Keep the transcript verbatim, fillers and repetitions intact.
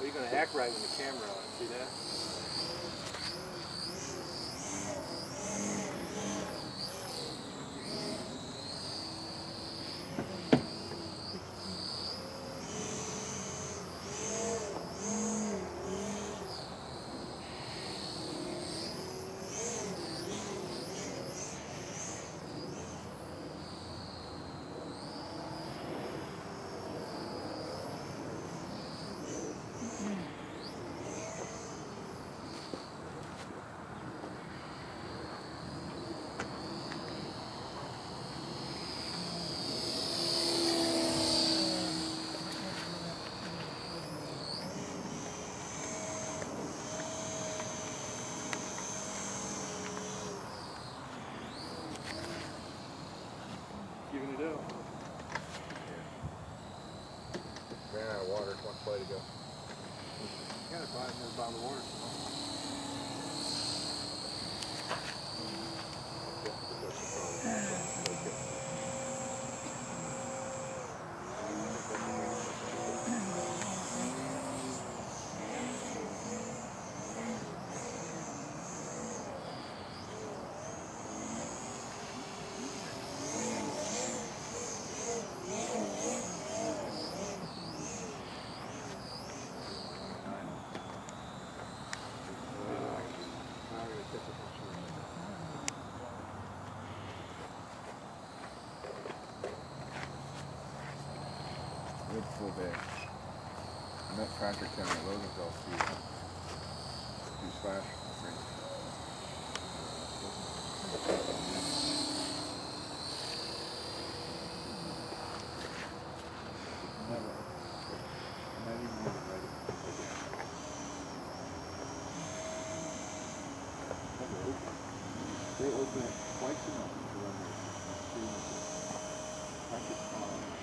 you're going to act right when the camera on. See that? You're going to do? Ran out of water, one play to go. You got to buy another bottle of water. Good full day. I'm at Tractor Town at Loganville to do slash range. Never. I'm not even really ready. They open it twice a month to run their practice.